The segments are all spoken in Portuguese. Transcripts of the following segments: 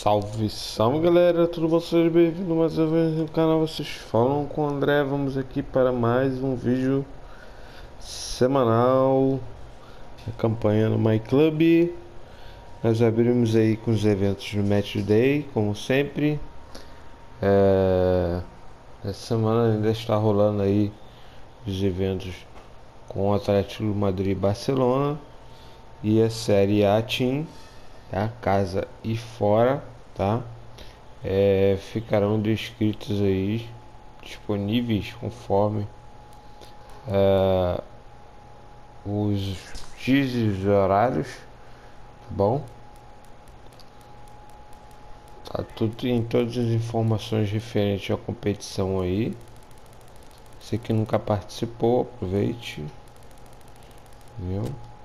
Salve, salve galera, tudo bom? Seja bem-vindo mais uma vez no canal. Vocês falam com o André. Vamos aqui para mais um vídeo semanal da campanha no My Club. Nós abrimos aí com os eventos do Match Day, como sempre. Essa semana ainda está rolando aí os eventos com o Atlético de Madrid e Barcelona e a Série A Team, tá? Casa e fora, tá? Ficarão descritos aí, disponíveis conforme os dias e os horários, tá bom? Tá tudo em todas as informações referentes à competição aí. Você que nunca participou, aproveite, viu?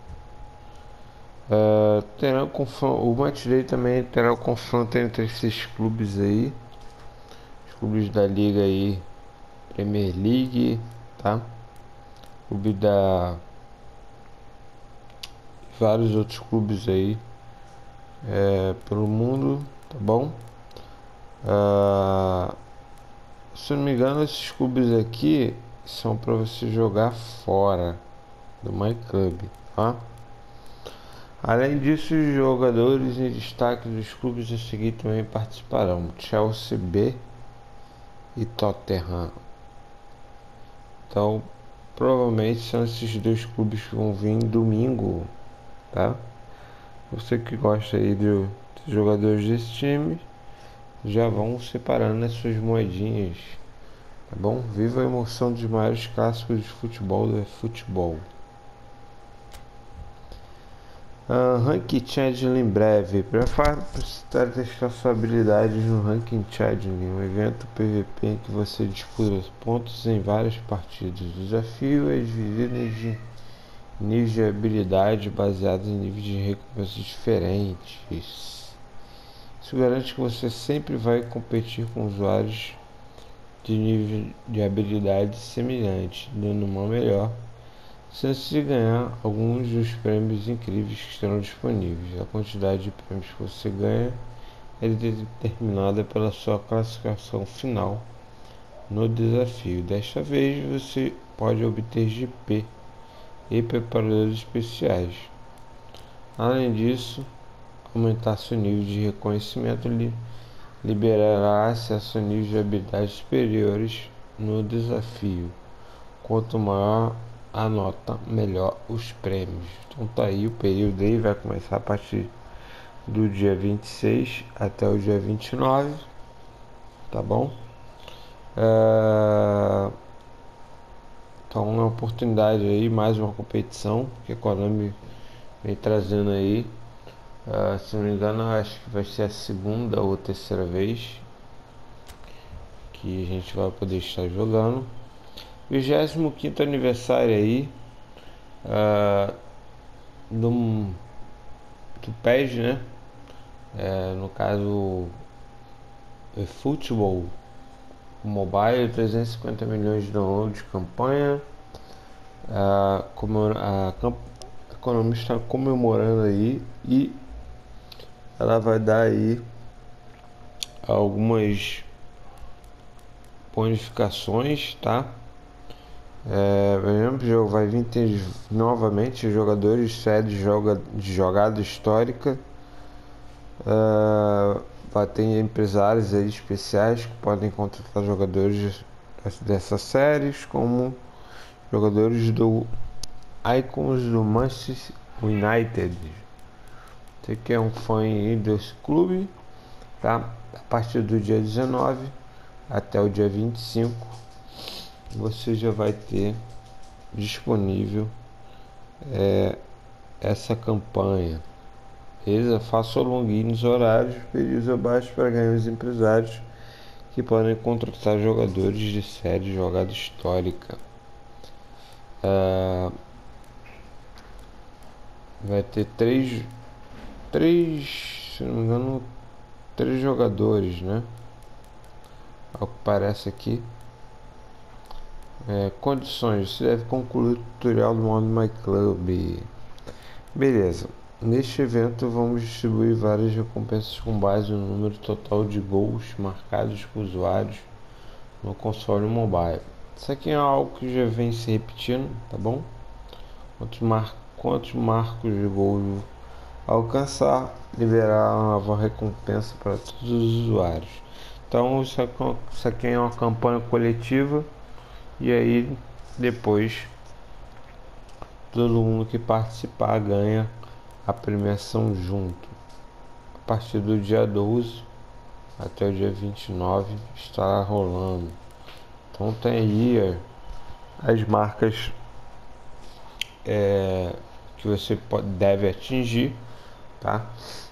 Terá o Match Day também terá o confronto entre esses clubes aí, os clubes da liga aí, Premier League, tá? Clube da vários outros clubes aí pelo mundo, tá bom? Se eu não me engano, esses clubes aqui são para você jogar fora do My Club, tá? Além disso, os jogadores em destaque dos clubes a seguir também participarão: Chelsea B e Tottenham. Então, provavelmente são esses dois clubes que vão vir domingo, tá? Você que gosta aí dos jogadores desse time, já vão separando as suas moedinhas, tá bom? Viva a emoção dos maiores clássicos de futebol do futebol. Ranking Challenge em breve. Prepare para testar suas habilidades no Ranking Challenge, um evento PVP em que você disputa pontos em várias partidas. O desafio é dividido em níveis de habilidade baseados em níveis de recompensas diferentes. Isso garante que você sempre vai competir com usuários de nível de habilidade semelhante, dando uma melhor chance de ganhar alguns dos prêmios incríveis que estarão disponíveis. A quantidade de prêmios que você ganha é determinada pela sua classificação final no desafio. Desta vez você pode obter GP e preparadores especiais. Além disso, aumentar seu nível de reconhecimento liberará acesso a níveis de habilidades superiores no desafio. Quanto maior a nota, melhor os prêmios. Então tá aí, o período aí vai começar a partir do dia 26 até o dia 29, tá bom? Então é uma oportunidade aí, mais uma competição que a Konami vem trazendo aí. Se não me engano, acho que vai ser a segunda ou terceira vez que a gente vai poder estar jogando. 25º aniversário aí do PES, né? No caso, futebol mobile, 350 milhões de downloads de campanha. A Konami está comemorando aí e ela vai dar aí algumas bonificações, tá? Por exemplo, o jogo vai vir ter novamente jogadores sérios de jogada histórica. Vai ter empresários aí especiais que podem contratar jogadores dessas séries, como jogadores do Icons do Manchester United. Você que é um fã aí desse clube, tá? A partir do dia 19 até o dia 25 você já vai ter disponível essa campanha. Beleza? Faça o login nos horários, períodos abaixo para ganhar os empresários que podem contratar jogadores de série de jogada histórica. Vai ter se não me engano, três jogadores, né? Ao que parece aqui. Condições: você deve concluir o tutorial do modo My Club. Beleza. Neste evento vamos distribuir várias recompensas com base no número total de gols marcados por usuários no console mobile. Isso aqui é algo que já vem se repetindo, tá bom? Quantos marcos de gol alcançar, liberar uma nova recompensa para todos os usuários. Então isso aqui é uma campanha coletiva, e aí depois todo mundo que participar ganha a premiação junto. A partir do dia 12 até o dia 29 estará rolando. Então tem aí as marcas que você deve atingir, tá?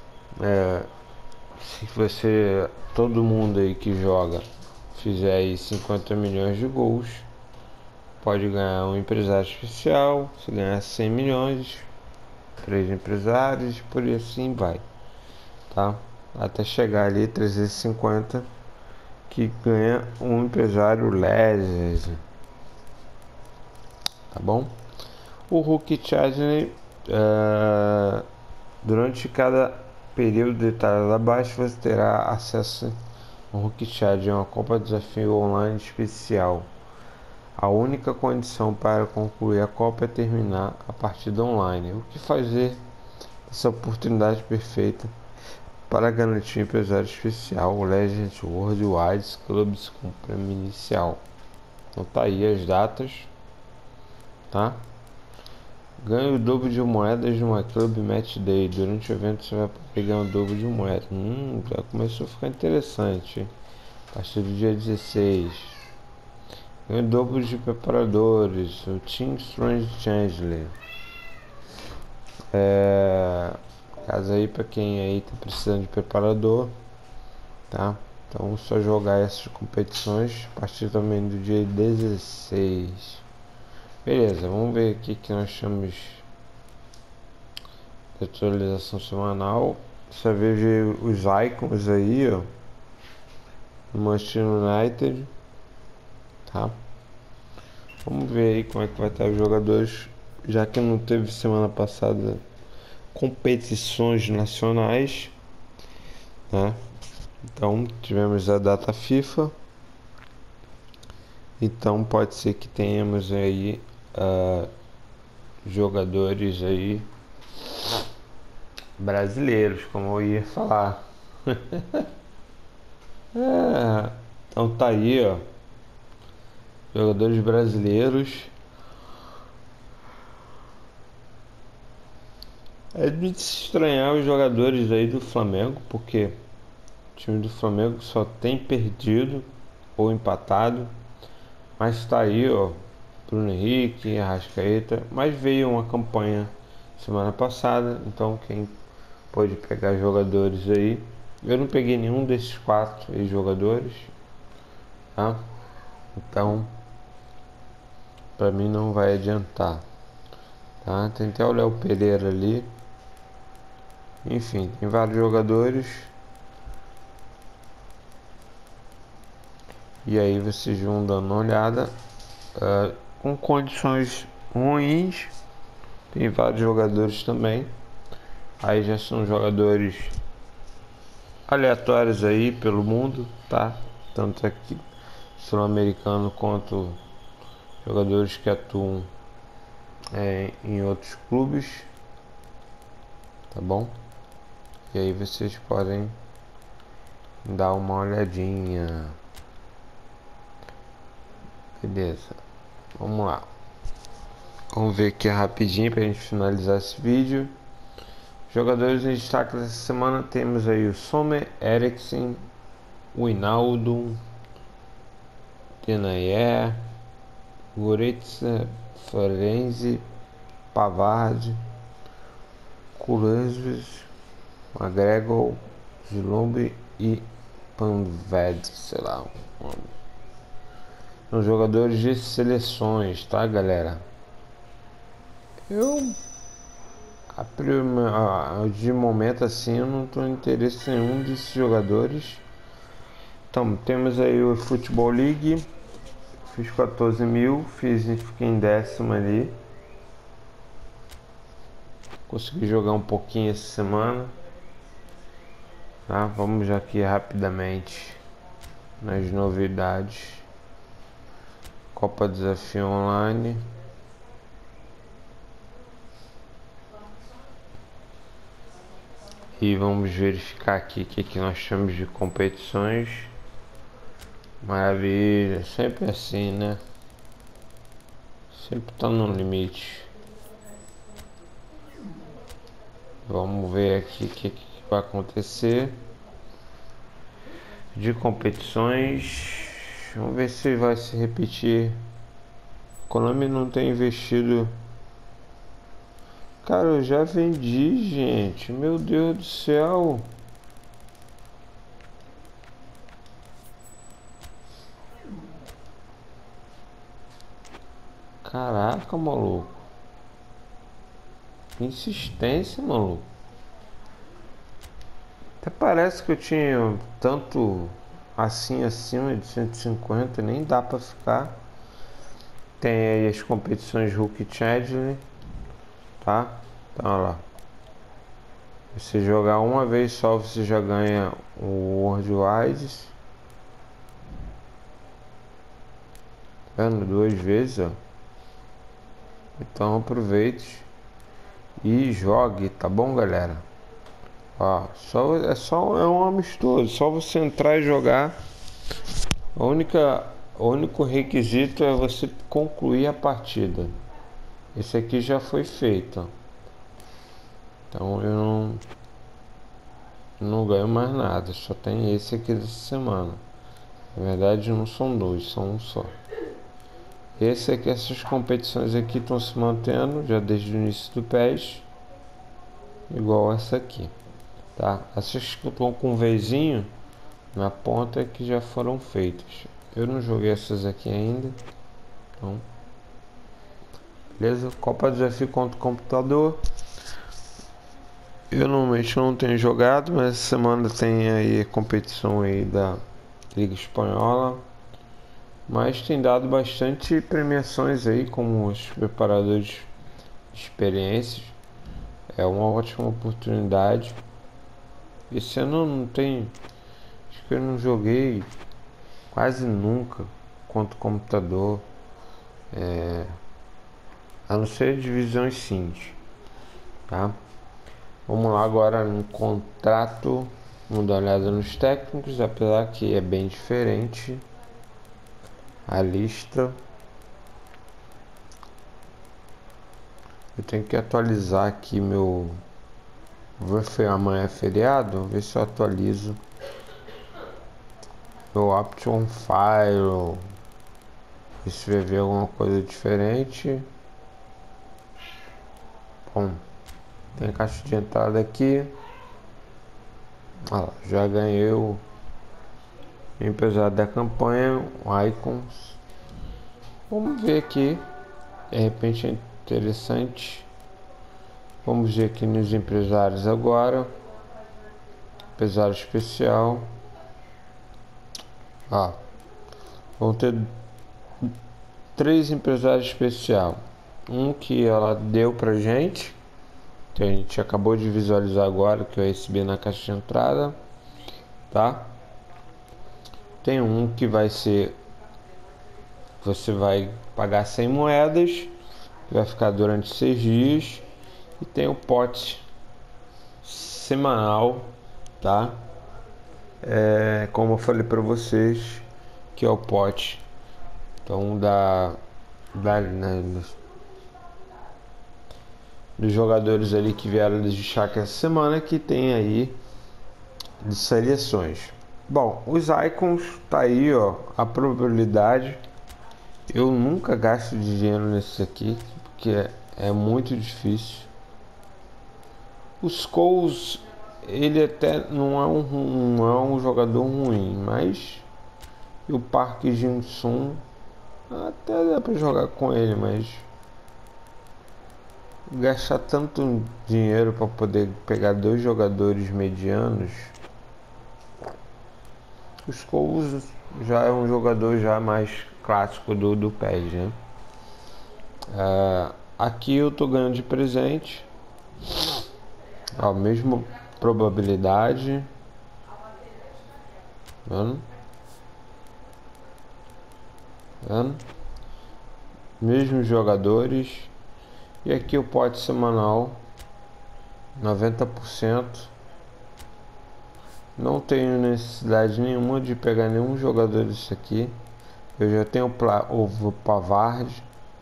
Se todo mundo aí que joga fizer aí 50 milhões de gols, pode ganhar um empresário especial. Se ganhar 100 milhões, 3 empresários, por aí assim vai, tá? Até chegar ali 350, que ganha um empresário legend, tá bom? O Rookie Challenge, durante cada período detalhado abaixo, você terá acesso ao Rookie Challenge, uma Copa de Desafio online especial. A única condição para concluir a Copa é terminar a partida online. O que fazer essa oportunidade perfeita para garantir um empresário especial, o Legend World Wide Clubs com prêmio inicial. Então tá aí as datas, tá? Ganhe o dobro de moedas no MyClub Match Day. Durante o evento você vai pegar o dobro de moedas. Já começou a ficar interessante. A partir do dia 16. Ganhe o dobro de preparadores. O Team Strange Chandler. Caso aí pra quem aí tá precisando de preparador, tá? Então só jogar essas competições a partir também do dia 16. Beleza, vamos ver aqui que nós chamamos de atualização semanal. Você veja os icons aí, ó, no Manchester United, tá? Vamos ver aí como é que vai estar os jogadores, já que não teve semana passada competições nacionais, né? Então tivemos a data FIFA, então pode ser que tenhamos aí jogadores aí brasileiros, como eu ia falar. Então tá aí, ó, jogadores brasileiros. É de se estranhar os jogadores aí do Flamengo, porque o time do Flamengo só tem perdido ou empatado. Mas tá aí, ó, Bruno Henrique, Arrascaeta. Mas veio uma campanha semana passada, então quem pode pegar jogadores aí. Eu não peguei nenhum desses 4 jogadores, tá? Então pra mim não vai adiantar, tá? Tem até o Léo Pereira ali. Enfim, tem vários jogadores. E aí vocês vão dando uma olhada. Com condições ruins, tem vários jogadores também. Aí já são jogadores aleatórios aí pelo mundo, tá? Tanto aqui sul-americano quanto jogadores que atuam em outros clubes, tá bom? E aí vocês podem dar uma olhadinha. Beleza, vamos lá. Vamos ver aqui rapidinho pra gente finalizar esse vídeo. Jogadores em destaque dessa semana temos aí o Sommer, Eriksen, o Hinaldo, Denayer, Goretzka, Florenzi, Pavard, Kulusevski, McGregor, Gilombe e Panved, sei lá. São jogadores de seleções, tá, galera? De momento assim, eu não tô interesse em nenhum desses jogadores. Então, temos aí o Football League. Fiz 14 mil, fiquei em 10º ali. Consegui jogar um pouquinho essa semana, tá? Vamos já aqui rapidamente nas novidades. Copa Desafio Online. E vamos verificar aqui o que nós temos de competições. Maravilha, sempre assim, né? Sempre tá no limite. Vamos ver aqui o que vai acontecer de competições. Vamos ver se vai se repetir. Konami não tem investido. Cara, eu já vendi, gente. Meu Deus do céu. Caraca, maluco. Insistência, maluco. Até parece que eu tinha tanto assim acima de 150, nem dá pra ficar. Tem aí as competições Hulk Challenge, tá? Então, olha lá. Você jogar uma vez só, você já ganha o World Wides. Vendo? Duas vezes, ó. Então aproveite e jogue, tá bom, galera? Ó, é um amistoso, só você entrar e jogar. O único requisito é você concluir a partida. Esse aqui já foi feito, ó. Então eu não ganho mais nada, só tem esse aqui dessa semana. Na verdade não são dois, são um só. Esse aqui, essas competições aqui estão se mantendo já desde o início do PES, igual essa aqui, tá? Essas que estão com um Vzinho na ponta que já foram feitas. Eu não joguei essas aqui ainda, então beleza. Copa Desafio contra o computador. Eu normalmente não tenho jogado, mas essa semana tem aí a competição aí da Liga Espanhola. Mas tem dado bastante premiações aí, como os preparadores de experiências. É uma ótima oportunidade. Esse ano não tem. Acho que eu não joguei quase nunca contra o computador. A não ser divisões Cinti, tá? Vamos lá agora no contrato. Vamos dar uma olhada nos técnicos, apesar que é bem diferente a lista. Eu tenho que atualizar aqui meu. Vou ver, amanhã é feriado, vou ver se eu atualizo meu Option File. Ver se vai ver alguma coisa diferente. Bom, tem caixa de entrada aqui. Já ganhei o empresário da campanha, o Icons. Vamos ver aqui. De repente é interessante. Vamos ver aqui nos empresários agora. Empresário especial. Vão ter 3 empresários especial. Um que ela deu pra gente, que a gente acabou de visualizar agora, que eu recebi na caixa de entrada, tá? Tem um que vai ser, você vai pagar 100 moedas, vai ficar durante 6 dias, e tem o pote semanal, tá? Como eu falei para vocês, que é o pote, então dos jogadores ali que vieram de destaque essa semana, que tem aí de seleções. Bom, os icons tá aí, ó, a probabilidade. Eu nunca gasto dinheiro nesse aqui, porque é muito difícil. Os Coles, ele até não é um jogador ruim, mas e o Park Jin-sung até dá pra jogar com ele, mas gastar tanto dinheiro para poder pegar 2 jogadores medianos. Os Coles já é um jogador já mais clássico do PES, né? Aqui eu tô ganhando de presente Ó, mesma probabilidade. Vendo? Vendo? Mesmos jogadores. E aqui o pote semanal 90%. Não tenho necessidade nenhuma de pegar nenhum jogador disso aqui. Eu já tenho o Pavard,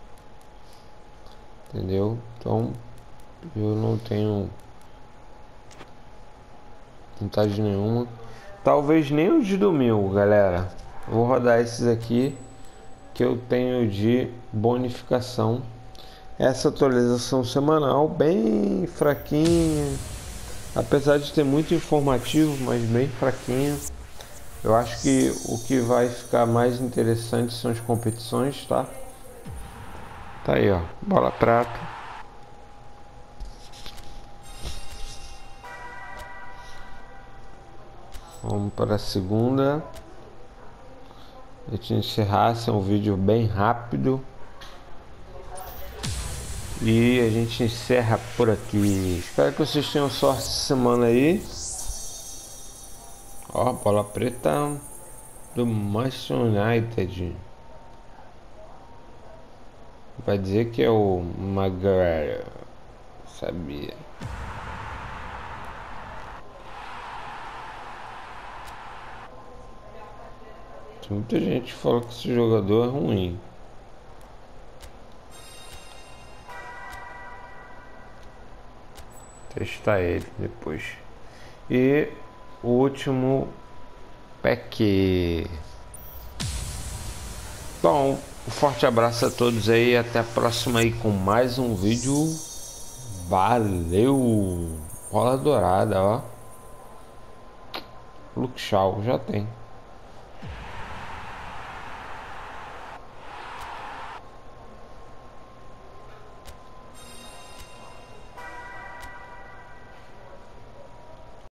entendeu? Então eu não tenho vontade nenhuma. Talvez nem o de domingo, galera. Vou rodar esses aqui que eu tenho de bonificação. Essa atualização semanal bem fraquinha, apesar de ter muito informativo, mas bem fraquinha. Eu acho que o que vai ficar mais interessante são as competições, tá? Tá aí, ó, bola prata. Vamos para a segunda. A gente encerrar, é um vídeo bem rápido. E a gente encerra por aqui. Espero que vocês tenham sorte essa semana aí. Ó, bola preta do Manchester United. Vai dizer que é o Maguire. Sabia. Muita gente fala que esse jogador é ruim. Testar ele depois. E o último pack. Bom, um forte abraço a todos aí. Até a próxima aí com mais um vídeo. Valeu! Bola dourada, ó. Luke Shaw já tem.